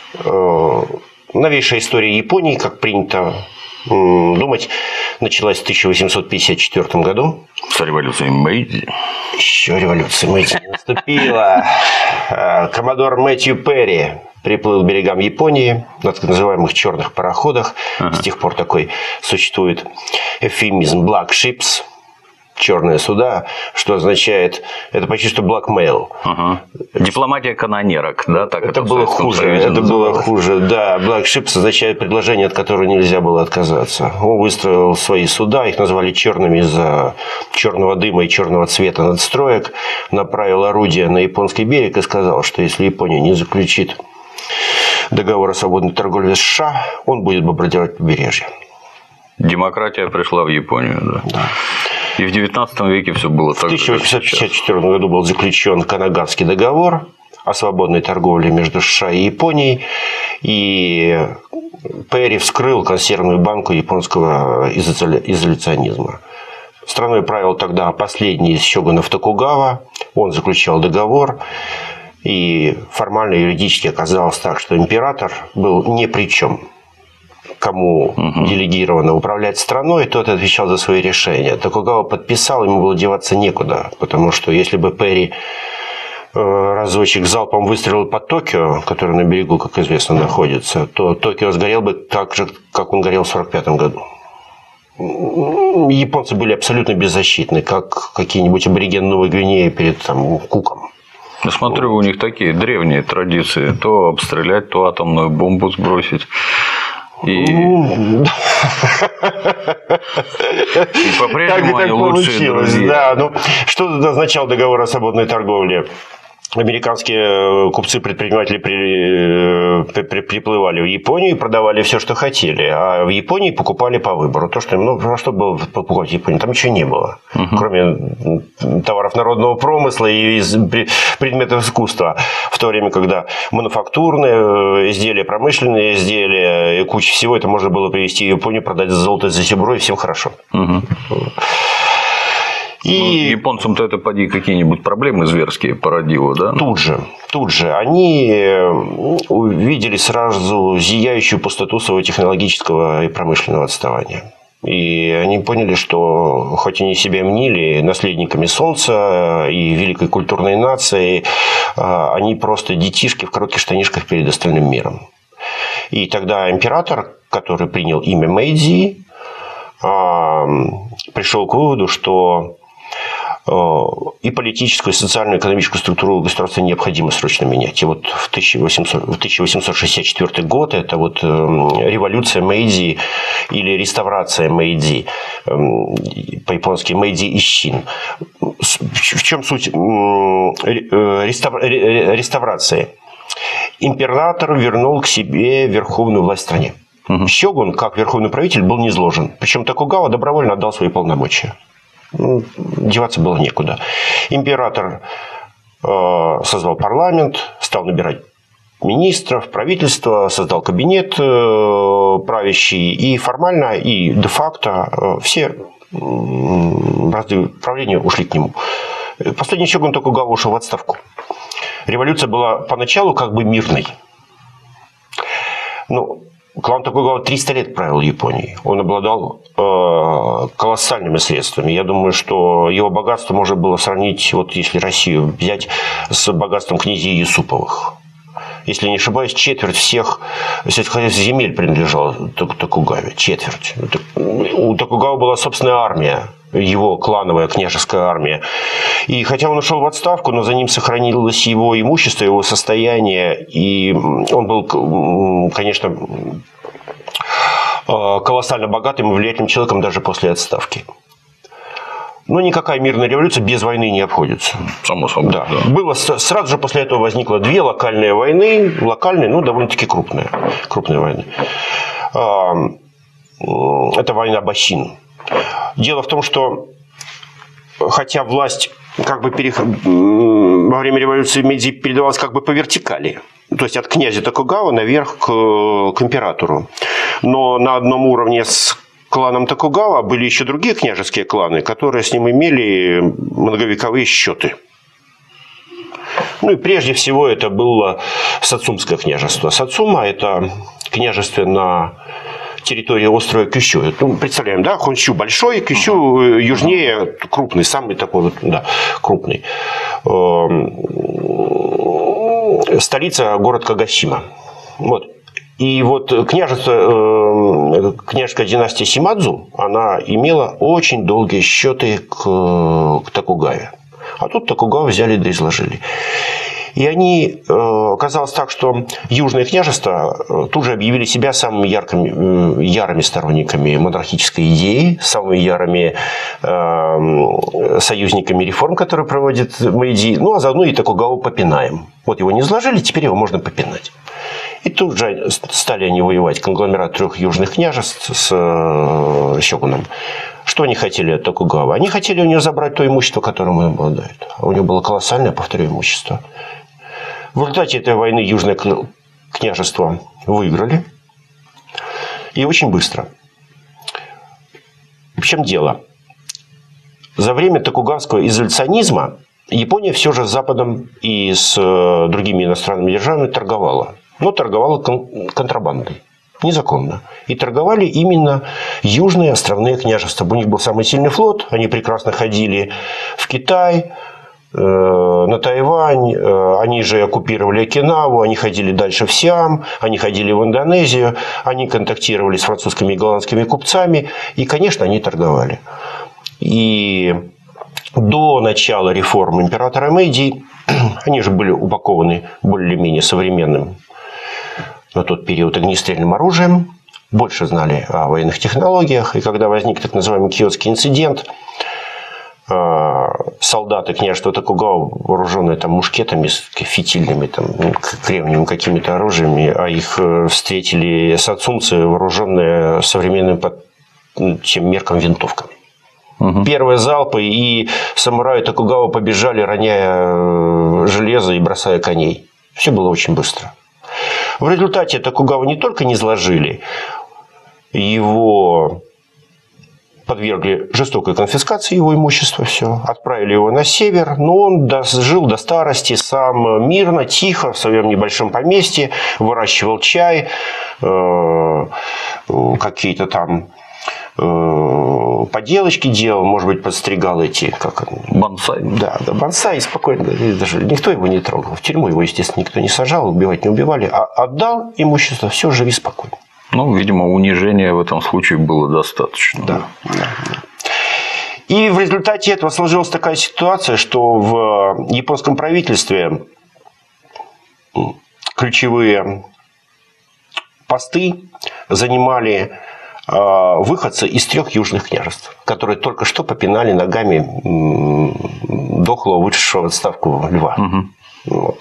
Новейшая история Японии, как принято думать, началась в 1854 году. С революцией Мэйдзи. Еще революция Мэйдзи не наступила. Коммодор Мэтью Перри приплыл к берегам Японии на так называемых черных пароходах. С тех пор такой существует эвфемизм «black ships», черные суда, что означает, это почти что blackmail. Дипломатия канонерок, да? Так это было хуже. Это было хуже, да. Black ships означает предложение, от которого нельзя было отказаться. Он выстроил свои суда, их назвали черными из-за черного дыма и черного цвета надстроек, направил орудие на японский берег и сказал, что если Япония не заключит договор о свободной торговле с США, он будет бомбардировать побережье. Демократия пришла в Японию, да. И в 19 веке все было так. В 1854 году был заключен Канагавский договор о свободной торговле между США и Японией. И Перри вскрыл консервную банку японского изоляционизма. Страной правил тогда последний из сёгунов Токугава. Он заключал договор. И формально юридически оказалось так, что император был ни при чем. Кому делегировано управлять страной, тот отвечал за свои решения. Токугава подписал, ему было деваться некуда. Потому что если бы Перри разочек залпом выстрелил по Токио, который на берегу, как известно, находится, то Токио сгорел бы так же, как он горел в 1945 году. Японцы были абсолютно беззащитны, как какие-нибудь аборигены Новой Гвинеи перед Куком. Я смотрю, у них такие древние традиции. То обстрелять, то атомную бомбу сбросить. И по-прежнему они лучшие друзья. Да. Что означал договор о свободной торговле? Американские купцы-предприниматели приплывали в Японию и продавали все, что хотели. А в Японии покупали по выбору. То, что им, что было покупать в Японии? Там ничего не было. Кроме товаров народного промысла и предметов искусства. В то время, когда мануфактурные изделия, промышленные изделия и куча всего, это можно было привезти в Японию, продать за золото, за серебро, и всем хорошо. И японцам-то это, поди, какие-нибудь проблемы зверские породило, да? Тут же. Они увидели сразу зияющую пустоту своего технологического и промышленного отставания. И они поняли, что хоть они себя мнили наследниками Солнца и великой культурной нации, они просто детишки в коротких штанишках перед остальным миром. И тогда император, который принял имя Мэйдзи, пришел к выводу, что и политическую, и социальную, экономическую структуру государства необходимо срочно менять. И вот в 1864 год это вот революция Мэйдзи или реставрация Мэйдзи, по-японски Мэйдзи Ищин. В чем суть реставрации? Император вернул к себе верховную власть в стране. Сёгун, как верховный правитель, был низложен. Причем Токугава добровольно отдал свои полномочия. Деваться было некуда. Император создал парламент, стал набирать министров, правительство, создал кабинет правящий. И формально, и де-факто все разды правления ушли к нему. Последний сёгун Токугава ушел в отставку. Революция была поначалу как бы мирной. Клан Токугава 300 лет правил Японией. Он обладал колоссальными средствами. Я думаю, что его богатство можно было сравнить, вот если Россию взять, с богатством князей Юсуповых. Если не ошибаюсь, четверть всех сельскохозяйственных земель принадлежала Токугаве. Четверть. У Токугава была собственная армия. Его клановая княжеская армия. И хотя он ушел в отставку, но за ним сохранилось его имущество, его состояние. И он был, конечно, колоссально богатым и влиятельным человеком даже после отставки. Но никакая мирная революция без войны не обходится. Само собой. Да. Было, сразу же после этого возникло две локальные войны. Локальные, довольно-таки крупные войны. Это война Босин. Дело в том, что хотя власть как бы во время революции Мэйдзи передавалась как бы по вертикали, то есть от князя Токугава наверх к императору, но на одном уровне с кланом Токугава были еще другие княжеские кланы, которые с ним имели многовековые счеты. Ну и прежде всего это было Сацумское княжество. Сацума – это княжество на территории острова Кюсю. Ну, представляем, да, Хонсю большой, Кюсю южнее, крупный, самый такой вот, да, крупный. Столица – город Кагасима. Вот. И вот княжеская династия Симадзу, она имела очень долгие счеты к Токугаве. А тут Токугаву взяли да изложили. И они, оказалось так, что южные княжества тут же объявили себя самыми ярыми сторонниками монархической идеи, самыми ярыми союзниками реформ, которые проводит Мэйдзи, ну а заодно и Токугаву попинаем. Вот его не изложили, теперь его можно попинать. И тут же стали они воевать, конгломерат 3 южных княжеств с сёгуном. Что они хотели от Токугавы? Они хотели у него забрать то имущество, которым им обладают. А у него было колоссальное, повторю, имущество. В результате этой войны южное княжество выиграли. И очень быстро. В чем дело? За время токугавского изоляционизма Япония все же с Западом и с другими иностранными державами торговала. Но торговала контрабандой. Незаконно. И торговали именно южные островные княжества. У них был самый сильный флот. Они прекрасно ходили в Китай, на Тайвань. Они же оккупировали Окинаву. Они ходили дальше в Сиам. Они ходили в Индонезию. Они контактировали с французскими и голландскими купцами. И, конечно, они торговали. И до начала реформ императора Мэйдзи они же были упакованы более-менее современным на тот период огнестрельным оружием, больше знали о военных технологиях. И когда возник так называемый Киотский инцидент, солдаты княжества Токугава, вооруженные там мушкетами, фитильными, там, кремниевыми какими-то оружиями, а их встретили сацумцы, вооруженные современными по тем меркам винтовками. Первые залпы, и самураи Токугава побежали, роняя железо и бросая коней. Все было очень быстро. В результате Токугаву не только не изложили, его подвергли жестокой конфискации, его имущества, все, отправили его на север, но он жил до старости сам мирно, тихо, в своем небольшом поместье, выращивал чай, какие-то там поделочки делал, может быть, подстригал эти... Бонсай. Да, бонсай, спокойно. Даже никто его не трогал. В тюрьму его, естественно, никто не сажал, убивать не убивали. А отдал имущество, все, живи спокойно. Ну, видимо, унижения в этом случае было достаточно. Да. И в результате этого сложилась такая ситуация, что в японском правительстве ключевые посты занимали выходцы из 3 южных княжеств, которые только что попинали ногами дохлого, вышедшего в отставку льва. Вот.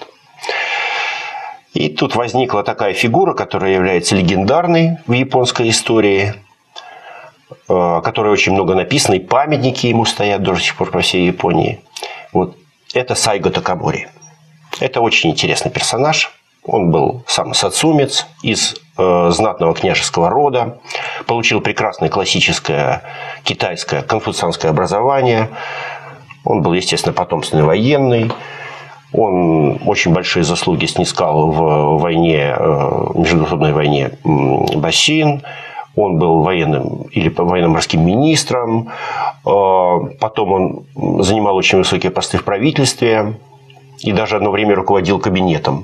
И тут возникла такая фигура, которая является легендарной в японской истории, о которой очень много написано, и памятники ему стоят до сих пор по всей Японии. Вот. Это Сайго Такамори. Это очень интересный персонаж. Он был сам сацумец из знатного княжеского рода, получил прекрасное классическое китайское конфуцианское образование. Он был, естественно, потомственный военный. Он очень большие заслуги снискал в войне, международной войне Бассин. Он был военным или военно-морским министром. Потом он занимал очень высокие посты в правительстве и даже одно время руководил кабинетом.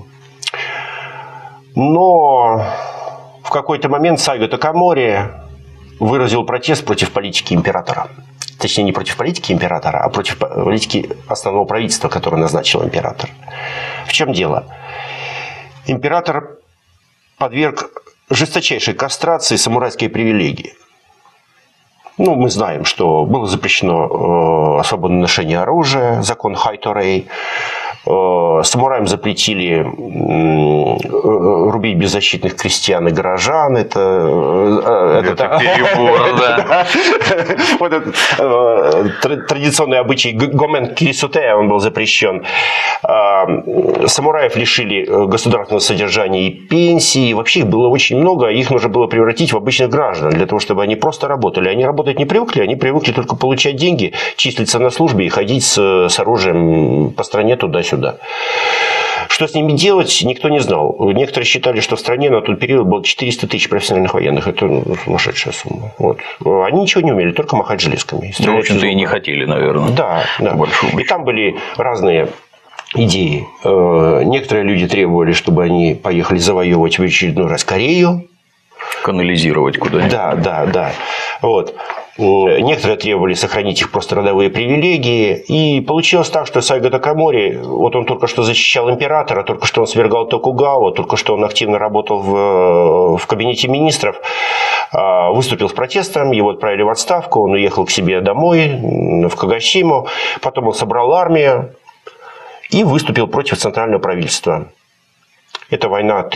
Но в какой-то момент Сайго Такамори выразил протест против политики императора. Точнее, не против политики императора, а против политики основного правительства, которое назначил император. В чем дело? Император подверг жесточайшей кастрации самурайские привилегии. Ну, мы знаем, что было запрещено свободное ношение оружия, закон Хайторей. Самураям запретили рубить беззащитных крестьян и горожан. Это перебор, да. Вот этот традиционный обычай гомен кирисуте, он был запрещен. Самураев лишили государственного содержания и пенсии. Вообще их было очень много. Их нужно было превратить в обычных граждан, для того, чтобы они просто работали. Они работать не привыкли, они привыкли только получать деньги, числиться на службе и ходить с оружием по стране туда-сюда. Что с ними делать, никто не знал. Некоторые считали, что в стране на тот период было 400 тысяч профессиональных военных. Это сумасшедшая сумма. Вот. Они ничего не умели, только махать железками. Ну, в общем-то, и не хотели, наверное. Да, да. И там были разные идеи. Некоторые люди требовали, чтобы они поехали завоевывать в очередной раз Корею. Канализировать куда-нибудь. Да. Вот. Некоторые требовали сохранить их просто родовые привилегии. И получилось так, что Сайго Такамори, вот он только что защищал императора, только что он свергал Токугаву, только что он активно работал в кабинете министров, выступил с протестом, его отправили в отставку, он уехал к себе домой, в Кагосиму, потом он собрал армию и выступил против центрального правительства. Это война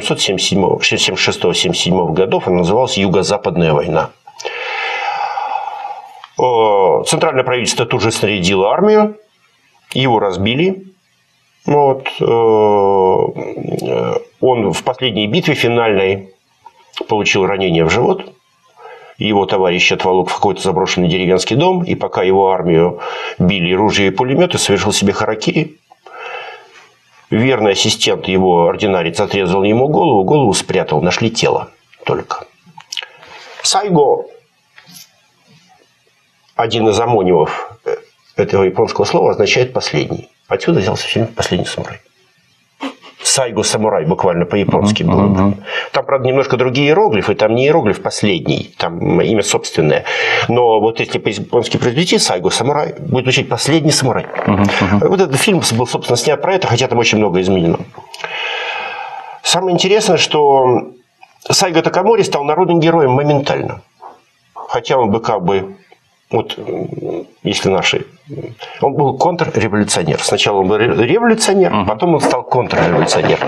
1876-77 годов, она называлась Юго-Западная война. Центральное правительство тут же снарядило армию, его разбили. Вот. Он в последней битве финальной получил ранение в живот. Его товарищ отволок в какой-то заброшенный деревенский дом, и пока его армию били ружья и пулеметы, совершил себе харакири. Верный ассистент, его ординарец, отрезал ему голову спрятал, нашли тело только. Сайго, один из амонимов этого японского слова, означает «последний». Отсюда взялся фильм «Последний самурай». Сайго самурай буквально по-японски было. Там, правда, немножко другие иероглифы. Там не иероглиф «последний», там имя собственное. Но вот если по-японски произвести «Сайго самурай», будет звучать «последний самурай». Вот этот фильм был, собственно, снят про это, хотя там очень много изменено. Самое интересное, что Сайго Такамори стал народным героем моментально. Хотя он бы как бы... Вот, если наши... Он был контрреволюционер. Сначала он был революционер, потом он стал контрреволюционером.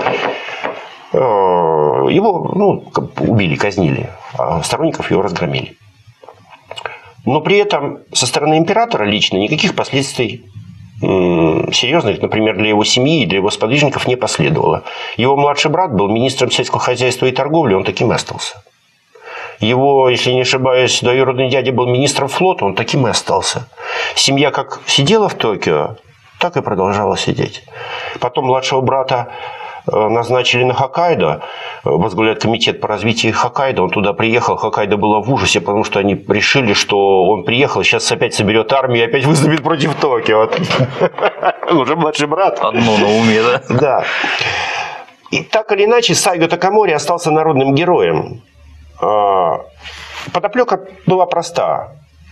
Его убили, казнили, а сторонников его разгромили. Но при этом со стороны императора лично никаких последствий серьезных, например, для его семьи и для его сподвижников не последовало. Его младший брат был министром сельского хозяйства и торговли, он таким и остался. Его, если не ошибаюсь, двоюродный дядя был министром флота, он таким и остался. Семья как сидела в Токио, так и продолжала сидеть. Потом младшего брата назначили на Хоккайдо, возглавляет комитет по развитию Хоккайдо, он туда приехал, Хоккайдо было в ужасе, потому что они решили, что он приехал, сейчас опять соберет армию и опять выступит против Токио. Уже младший брат. Одно на уме, да? Да. И так или иначе, Сайго Такамори остался народным героем. Подоплека была проста.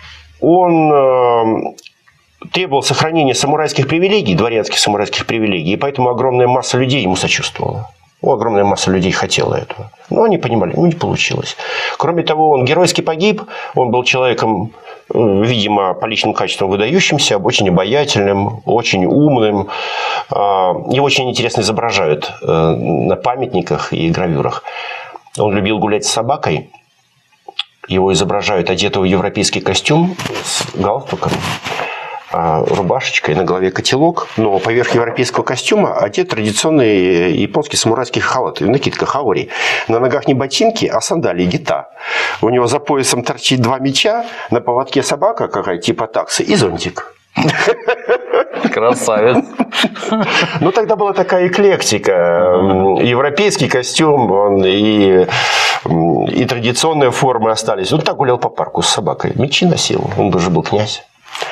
Он требовал сохранения самурайских привилегий, дворянских самурайских привилегий, и поэтому огромная масса людей ему сочувствовала. Огромная масса людей хотела этого. Но они понимали, не получилось. Кроме того, он геройски погиб. Он был человеком, видимо, по личным качествам выдающимся, очень обаятельным, очень умным. Его очень интересно изображают на памятниках и гравюрах. Он любил гулять с собакой. Его изображают одетого в европейский костюм с галстуком, рубашечкой, на голове котелок. Но поверх европейского костюма одет традиционный японский самурайский халат, накидка хаори. На ногах не ботинки, а сандалии гита. У него за поясом торчит 2 меча, на поводке собака какая-то типа таксы и зонтик. Красавец. Ну, тогда была такая эклектика. Европейский костюм, он и традиционные формы остались. Он так гулял по парку с собакой. Мечи носил. Он даже был князь.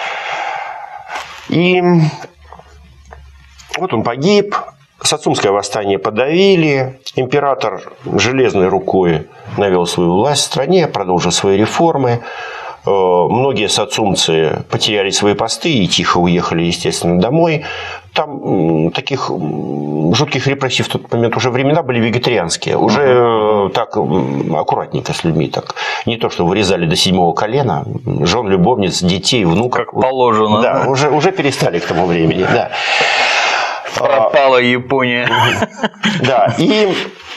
И вот он погиб. Сацумское восстание подавили. Император железной рукой навел свою власть в стране, продолжил свои реформы. Многие сацумцы потеряли свои посты и тихо уехали, естественно, домой. Там таких жутких репрессий в тот момент уже времена были вегетарианские. Уже так аккуратненько с людьми. Так. Не то, что вырезали до 7-го колена. Жен, любовниц, детей, внуков. Как положено. Да, уже перестали к тому времени. Да. Пропала Япония. Да, и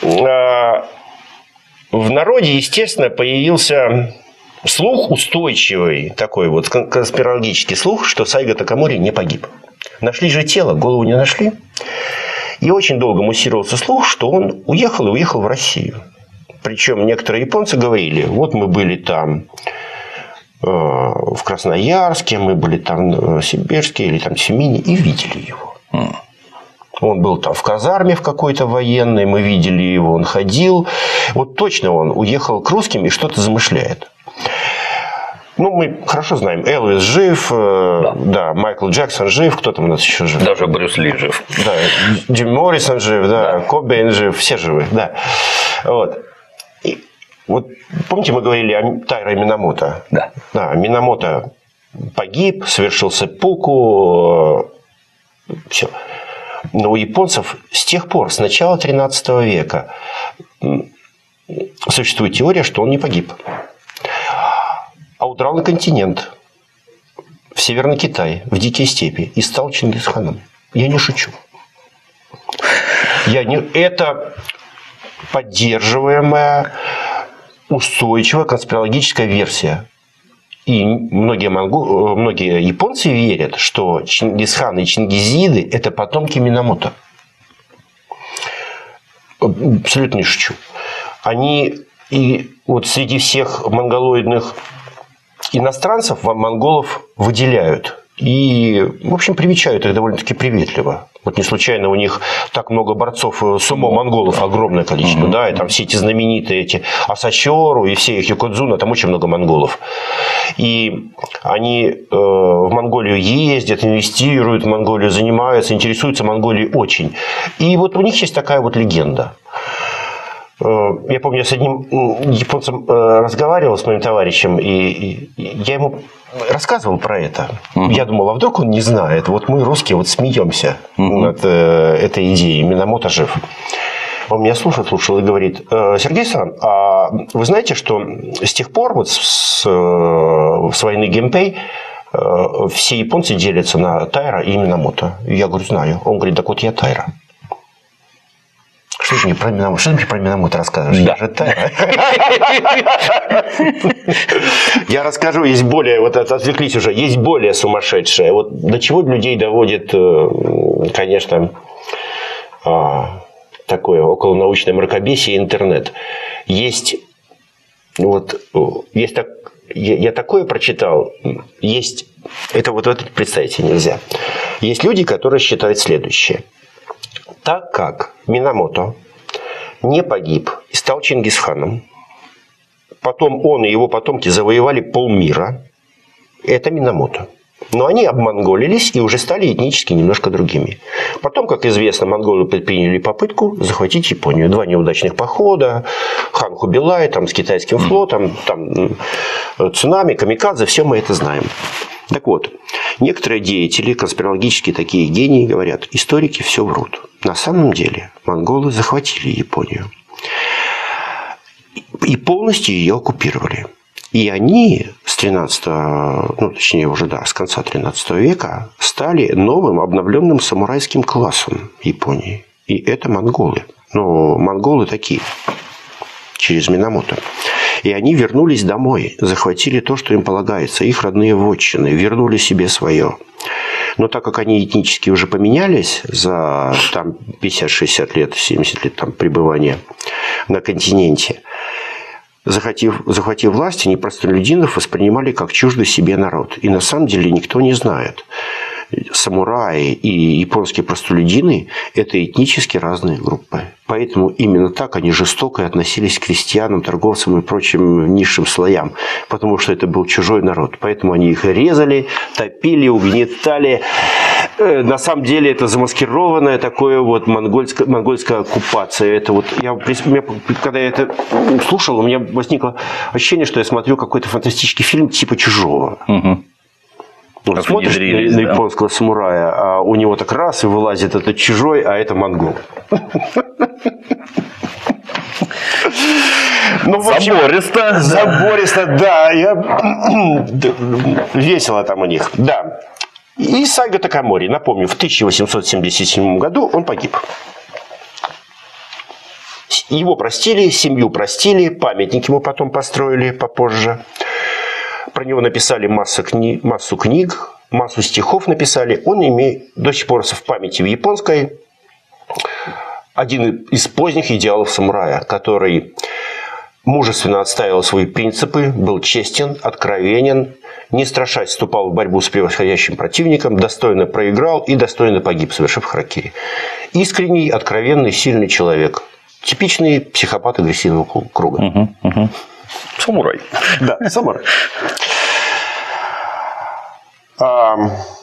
в народе, естественно, появился... слух устойчивый, такой вот конспирологический слух, что Сайго Такамори не погиб. Нашли же тело, голову не нашли. И очень долго муссировался слух, что он уехал и уехал в Россию. Причем некоторые японцы говорили, вот мы были там в Красноярске, мы были там в Сибирске или там в Тюмени и видели его. Он был там в казарме в какой-то военной, мы видели его, он ходил. Вот точно он уехал к русским и что-то замышляет. Ну, мы хорошо знаем, Элвис жив, да, Майкл Джексон жив, кто там у нас еще жив? Даже Брюс Ли жив. Да, Джим Моррисон жив, да, Кобейн жив, все живы, да. Вот. И вот помните, мы говорили о Тайро Минамото? Да. Да, Минамото погиб, совершил сеппуку, все. Но у японцев с тех пор, с начала 13 века, существует теория, что он не погиб, а удрал на континент, в Северный Китай, в дикие степи, и стал Чингисханом. Я не шучу. Это поддерживаемая, устойчивая конспирологическая версия. И многие японцы верят, что Чингисхан и чингизиды – это потомки Минамото. Абсолютно не шучу. Они и вот среди всех монголоидных иностранцев монголов выделяют. И, в общем, привечают их довольно-таки приветливо. Вот не случайно у них так много борцов сумо монголов, огромное количество, да, и там все эти знаменитые эти Асачору и все их Юкодзуна, там очень много монголов. И они в Монголию ездят, инвестируют в Монголию, занимаются, интересуются Монголией очень. И вот у них есть такая вот легенда. Я помню, я с одним японцем разговаривал, с моим товарищем, и я ему рассказывал про это. Я думал, а вдруг он не знает. Вот мы, русские, вот смеемся над этой идеей. Минамото жив. Он меня слушал и говорит: Сергей-сан, а вы знаете, что с тех пор, вот с войны Гэмпэй, все японцы делятся на Тайро и Минамото? Я говорю, знаю. Он говорит, так вот я Тайро. Что ты мне про Минамото рассказываешь? Да. Я же Тайро. Я расскажу, есть более, вот отвлеклись уже, есть более сумасшедшее. Вот до чего людей доводит, конечно, такое околонаучное мракобесие интернет. Есть, я такое прочитал, есть, это вот это представить себе нельзя. Есть люди, которые считают следующее. Так как Минамото не погиб и стал Чингисханом, потом он и его потомки завоевали полмира, это Минамото. Но они обмонголились и уже стали этнически немножко другими. Потом, как известно, монголы предприняли попытку захватить Японию. 2 неудачных похода, хан Хубилай там, с китайским флотом, там, цунами, камикадзе, все мы это знаем. Так вот, некоторые деятели, конспирологические такие гении, говорят, историки все врут. На самом деле монголы захватили Японию и полностью ее оккупировали. И они с 13, с конца 13 века стали новым обновленным самурайским классом Японии. И это монголы. Но монголы такие, через Минамото. И они вернулись домой, захватили то, что им полагается, их родные вотчины, вернули себе свое. Но так как они этнически уже поменялись за 50-60 лет, 70 лет там, пребывания на континенте, захватив власть, они простолюдинов воспринимали как чуждый себе народ. И на самом деле никто не знает. Самураи и японские простолюдины – это этнически разные группы. Поэтому именно так они жестоко относились к крестьянам, торговцам и прочим низшим слоям. Потому что это был чужой народ. Поэтому они их резали, топили, угнетали. На самом деле это замаскированная такое вот монгольская оккупация. Это вот когда я это слушал, у меня возникло ощущение, что я смотрю какой-то фантастический фильм типа «Чужого». Ну, смотришь на японского самурая, а у него так раз и вылазит этот чужой, а это монгол. Забористо, да. Весело там у них, да. И Сайго Такамори, напомню, в 1877 году он погиб. Его простили, семью простили, памятник ему потом построили попозже. Про него написали массу книг, массу стихов написали. Он имеет до сих пор в памяти в японской один из поздних идеалов самурая, который мужественно отстаивал свои принципы, был честен, откровенен, не страшась вступал в борьбу с превосходящим противником, достойно проиграл и достойно погиб, совершив харакири. Искренний, откровенный, сильный человек. Типичный психопат агрессивного круга. Самурай. Да, самурай.